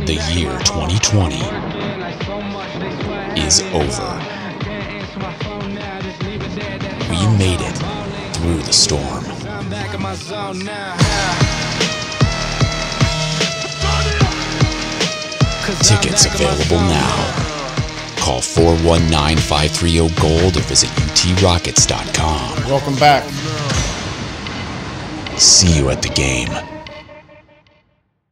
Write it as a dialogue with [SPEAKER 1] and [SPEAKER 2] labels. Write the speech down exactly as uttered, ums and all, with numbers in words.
[SPEAKER 1] The year twenty twenty is over. We made it through the storm. Tickets available now. Call four one nine, five three zero, GOLD or visit U T rockets dot com.
[SPEAKER 2] Welcome back.
[SPEAKER 1] See you at the game.